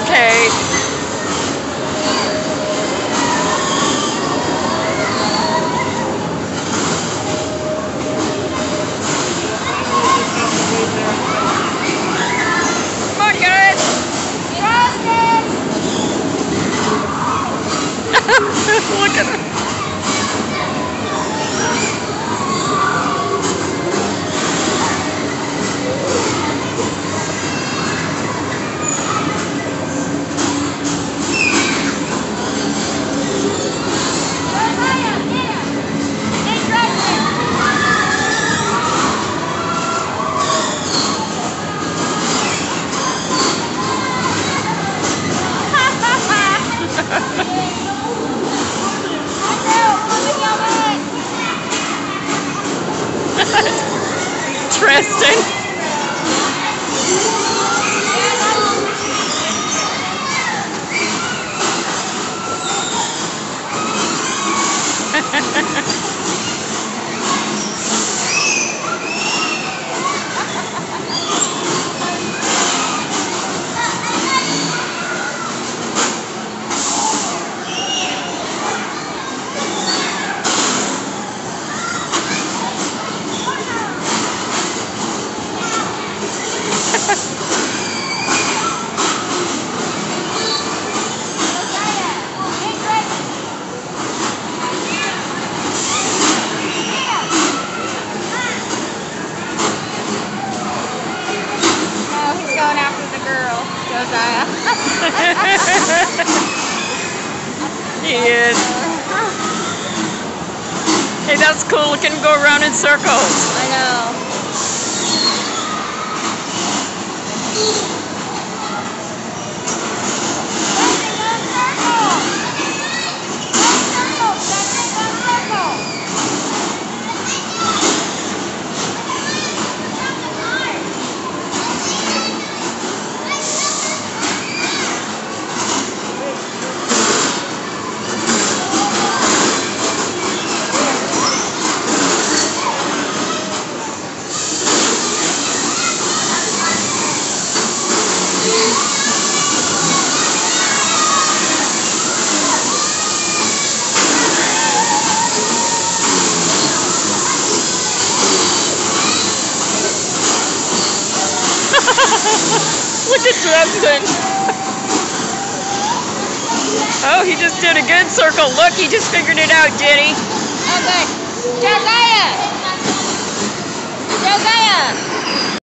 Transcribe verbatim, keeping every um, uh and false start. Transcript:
okay. Come on, guys. Look at her. Interesting. Going after the girl, Josiah. He is. Hey, that's cool. Look at him go around in circles. I know. Look at Justin. Oh, he just did a good circle. Look, he just figured it out, did he? Oh, good. Josiah! Josiah!